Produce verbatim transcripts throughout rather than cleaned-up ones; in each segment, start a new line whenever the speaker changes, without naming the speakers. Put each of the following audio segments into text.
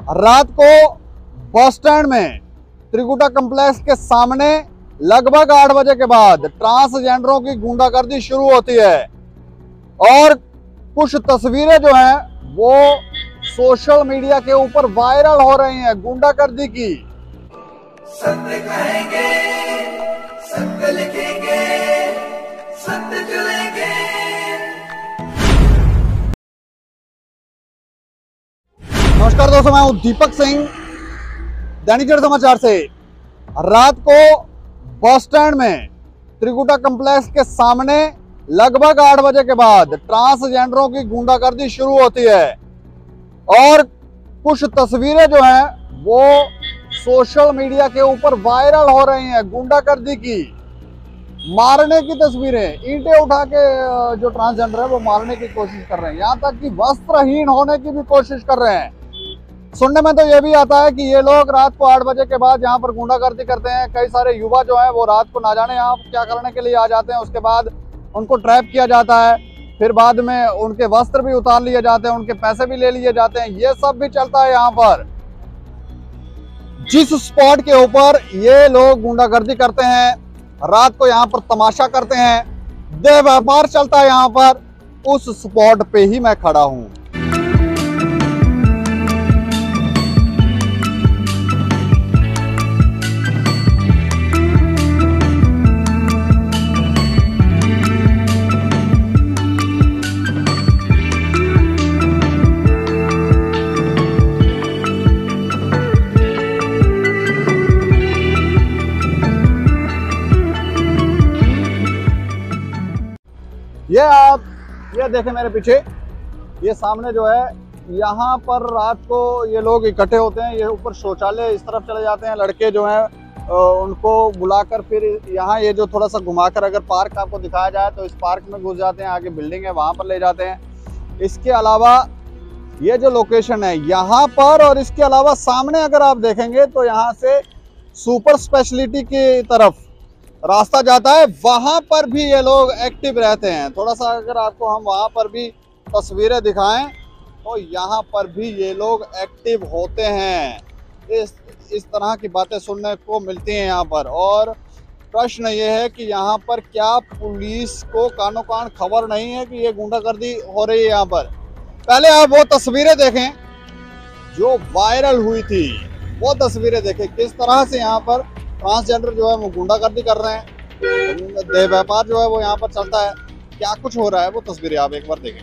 रात को bus stand में त्रिकुटा कॉम्प्लेक्स के सामने लगभग आठ बजे के बाद ट्रांसजेंडरों की गुंडागर्दी शुरू होती है और कुछ तस्वीरें जो हैं वो सोशल मीडिया के ऊपर वायरल हो रही हैं गुंडागर्दी की।
सत्य कहेंगे, सत्य लिखेंगे, सत्य चलेंगे।
नमस्कार दोस्तों, मैं हूं दीपक सिंह, दैनिक जागरण समाचार से। रात को बस स्टैंड में त्रिकुटा कॉम्प्लेक्स के सामने लगभग आठ बजे के बाद ट्रांसजेंडरों की गुंडागर्दी शुरू होती है और कुछ तस्वीरें जो हैं वो सोशल मीडिया के ऊपर वायरल हो रही हैं गुंडागर्दी की। मारने की तस्वीरें, ईंटें उठा के जो ट्रांसजेंडर है वो मारने की कोशिश कर रहे हैं, यहाँ तक कि वस्त्रहीन होने की भी कोशिश कर रहे हैं। सुनने में तो ये भी आता है कि ये लोग रात को आठ बजे के बाद यहाँ पर गुंडागर्दी करते हैं। कई सारे युवा जो हैं वो रात को ना जाने यहाँ क्या करने के लिए आ जाते हैं, उसके बाद उनको ट्रैप किया जाता है, फिर बाद में उनके वस्त्र भी उतार लिए जाते हैं, उनके पैसे भी ले लिए जाते हैं। ये सब भी चलता है यहाँ पर। जिस स्पॉट के ऊपर ये लोग गुंडागर्दी करते हैं, रात को यहाँ पर तमाशा करते हैं, देह व्यापार चलता है यहाँ पर, उस स्पॉट पे ही मैं खड़ा हूं। ये आप ये देखें मेरे पीछे, ये सामने जो है यहाँ पर रात को ये लोग इकट्ठे होते हैं। ये ऊपर शौचालय इस तरफ चले जाते हैं, लड़के जो हैं उनको बुलाकर फिर यहाँ ये जो थोड़ा सा घुमाकर अगर पार्क आपको दिखाया जाए तो इस पार्क में घुस जाते हैं, आगे बिल्डिंग है वहाँ पर ले जाते हैं। इसके अलावा ये जो लोकेशन है यहाँ पर, और इसके अलावा सामने अगर आप देखेंगे तो यहाँ से सुपर स्पेशलिटी की तरफ रास्ता जाता है, वहां पर भी ये लोग एक्टिव रहते हैं। थोड़ा सा अगर आपको हम वहां पर भी तस्वीरें दिखाएं तो यहाँ पर भी ये लोग एक्टिव होते हैं। इस इस तरह की बातें सुनने को मिलती हैं यहाँ पर। और प्रश्न ये है कि यहाँ पर क्या पुलिस को कानो कान खबर नहीं है कि ये गुंडागर्दी हो रही है यहाँ पर। पहले आप वो तस्वीरें देखें जो वायरल हुई थी, वो तस्वीरें देखें किस तरह से यहाँ पर ट्रांसजेंडर जो है वो गुंडागर्दी कर रहे हैं, देह व्यापार जो है वो यहाँ पर चलता है। क्या कुछ हो रहा है वो तस्वीरें आप एक बार देखें।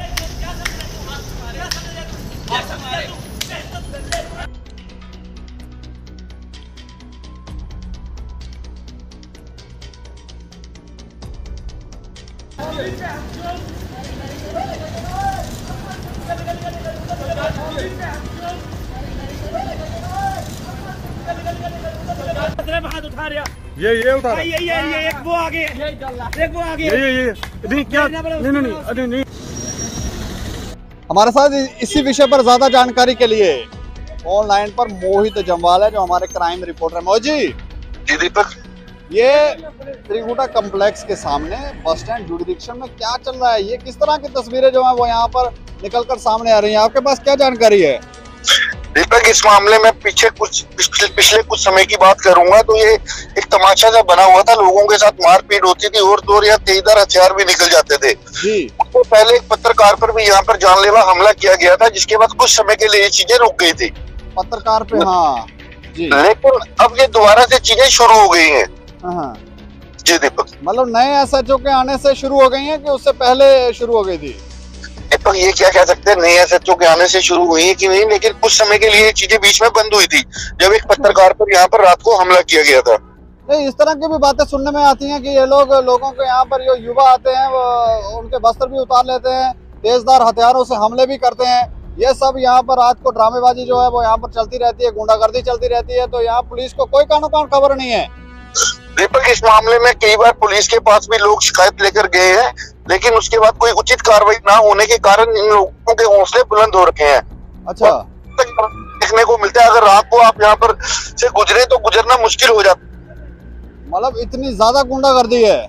हाथ उठा रहा,
ये ये उठा रहा,
ये ये ये एक वो आगे, एक वो आगे,
ये ये ये नहीं क्या नहीं नहीं नहीं अरे नहीं।
हमारे साथ इसी विषय पर ज्यादा जानकारी के लिए ऑनलाइन पर मोहित जम्वाल है जो हमारे क्राइम रिपोर्टर है। मोहित जी।
जी दीपक,
ये त्रिकुटा कॉम्प्लेक्स के सामने बस स्टैंड जुडिक्शन में क्या चल रहा है? ये किस तरह की तस्वीरें जो है वो यहाँ पर निकलकर सामने आ रही हैं? आपके पास क्या जानकारी है?
दीपक, इस मामले में पीछे कुछ पिछले, पिछले कुछ समय की बात करूंगा तो ये एक तमाशा सा बना हुआ था। लोगों के साथ मारपीट होती थी और दो या तेजधार हथियार भी निकल जाते थे।
जी।
तो पहले एक पत्रकार पर भी यहाँ पर जानलेवा हमला किया गया था, जिसके बाद कुछ समय के लिए ये चीजें रुक गई थी।
पत्रकार पे? हाँ जी।
लेकिन अब ये दोबारा से चीजें शुरू हो गई है।
हाँ
जी दीपक।
मतलब नए एस एच ओ के आने से शुरू हो गई है कि उससे पहले शुरू हो गई थी?
दीपक, ये क्या कह सकते हैं, नए एस एच ओ के आने से शुरू हुई है कि नहीं, लेकिन कुछ समय के लिए ये चीजें बीच में बंद हुई थी जब एक पत्रकार पर यहाँ पर रात को हमला किया गया था।
नहीं, इस तरह की भी बातें सुनने में आती हैं कि ये लोग लोगों के यहाँ पर जो युवा आते हैं वो उनके वस्त्र भी उतार लेते हैं, तेजधार हथियारों से हमले भी करते हैं। ये सब यहाँ पर रात को ड्रामेबाजी जो है वो यहाँ पर चलती रहती है, गुंडागर्दी चलती रहती है। तो यहाँ पुलिस को कोई कानो कान खबर नहीं है।
दीपक, इस मामले में कई बार पुलिस के पास भी लोग शिकायत लेकर गए हैं, लेकिन उसके बाद कोई उचित कार्रवाई ना होने के कारण इन लोगों के हौसले बुलंद हो रखे हैं।
अच्छा।
देखने को मिलता है, अगर रात को आप यहाँ पर से गुजरे तो गुजरना मुश्किल हो जाता है।
मतलब इतनी ज्यादा गुंडागर्दी है।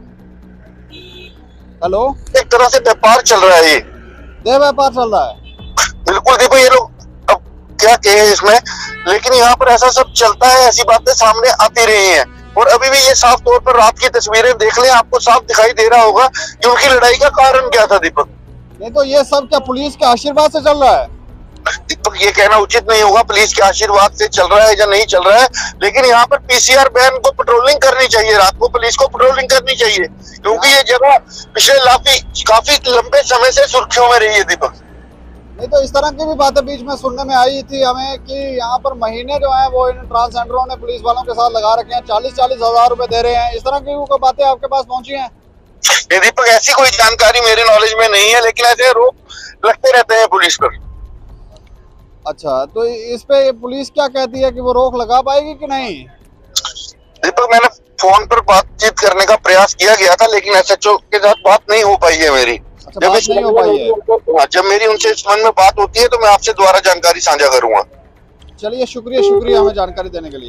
हेलो,
एक तरह से व्यापार चल रहा है, ये
देह व्यापार चल रहा है।
बिल्कुल। देखो, ये लोग अब क्या कहे इसमें, लेकिन यहाँ पर ऐसा सब चलता है, ऐसी बातें सामने आती रही हैं। और अभी भी ये साफ तौर पर रात की तस्वीरें देख लें, आपको साफ दिखाई दे रहा होगा कि उनकी लड़ाई का कारण क्या था। दीपक,
नहीं तो ये सब क्या पुलिस के आशीर्वाद से चल रहा है?
दीपक, ये कहना उचित नहीं होगा पुलिस के आशीर्वाद से चल रहा है या नहीं चल रहा है, लेकिन यहाँ पर पीसीआर वैन को पेट्रोलिंग करनी चाहिए, रात को पुलिस को पेट्रोलिंग करनी चाहिए, क्योंकि ये जगह पिछले काफी काफी लंबे समय से सुर्खियों में रही है। दीपक,
नहीं तो इस तरह की भी बातें बीच में सुनने में आई थी हमें कि यहाँ पर महीने जो है वो इन ट्रांसजेंडरों ने पुलिस वालों के साथ लगा रखे हैं, चालीस चालीस हजार रुपए दे रहे हैं, इस तरह की वो बातें आपके पास पहुंची हैं?
ये दीपक, ऐसी कोई जानकारी मेरे नॉलेज में नहीं है, लेकिन ऐसे रोक लगते रहते हैं पुलिस पर।
अच्छा, तो इस पे पुलिस क्या कहती है कि वो रोक लगा पाएगी कि नहीं?
दीपक, मैंने फोन पर बातचीत करने का प्रयास किया गया था, लेकिन एसएचओ के साथ बात नहीं हो पाई है मेरी।
अच्छा, बात नहीं हो पाई है।
जब मेरी उनसे इस संबंध में बात होती है तो मैं आपसे दोबारा जानकारी साझा करूंगा।
चलिए, शुक्रिया शुक्रिया हमें जानकारी देने के लिए।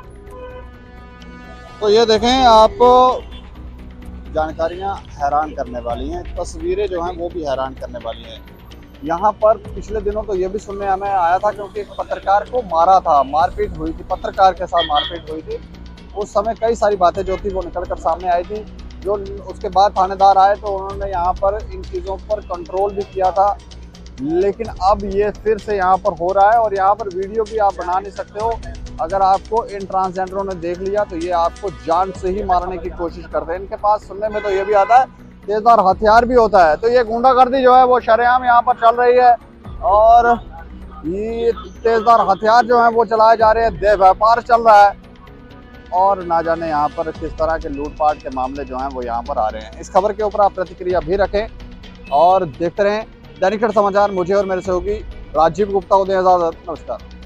तो ये देखें आप, जानकारियां हैरान करने वाली हैं, तस्वीरें जो हैं वो भी हैरान करने वाली हैं। यहाँ पर पिछले दिनों तो ये भी सुनने हमें आया था क्योंकि एक पत्रकार को मारा था, मारपीट हुई थी, पत्रकार के साथ मारपीट हुई थी। उस समय कई सारी बातें जो थी वो निकल कर सामने आई थी। जो उसके बाद थानेदार आए तो उन्होंने यहाँ पर इन चीज़ों पर कंट्रोल भी किया था, लेकिन अब ये फिर से यहाँ पर हो रहा है और यहाँ पर वीडियो भी आप बना नहीं सकते हो। अगर आपको इन ट्रांसजेंडरों ने देख लिया तो ये आपको जान से ही मारने की कोशिश करते हैं। इनके पास सुनने में तो ये भी आता है तेजधार हथियार भी होता है। तो ये गुंडागर्दी जो है वो शरेआम यहाँ पर चल रही है और ये तेजधार हथियार जो है वो चलाए जा रहे हैं, देह व्यापार चल रहा है और ना जाने यहाँ पर किस तरह के लूटपाट के मामले जो हैं वो यहाँ पर आ रहे हैं। इस खबर के ऊपर आप प्रतिक्रिया भी रखें और देखते रहें दैनिक समाचार। मुझे और मेरे सहयोगी राजीव गुप्ता को दें इजाजत। नमस्कार।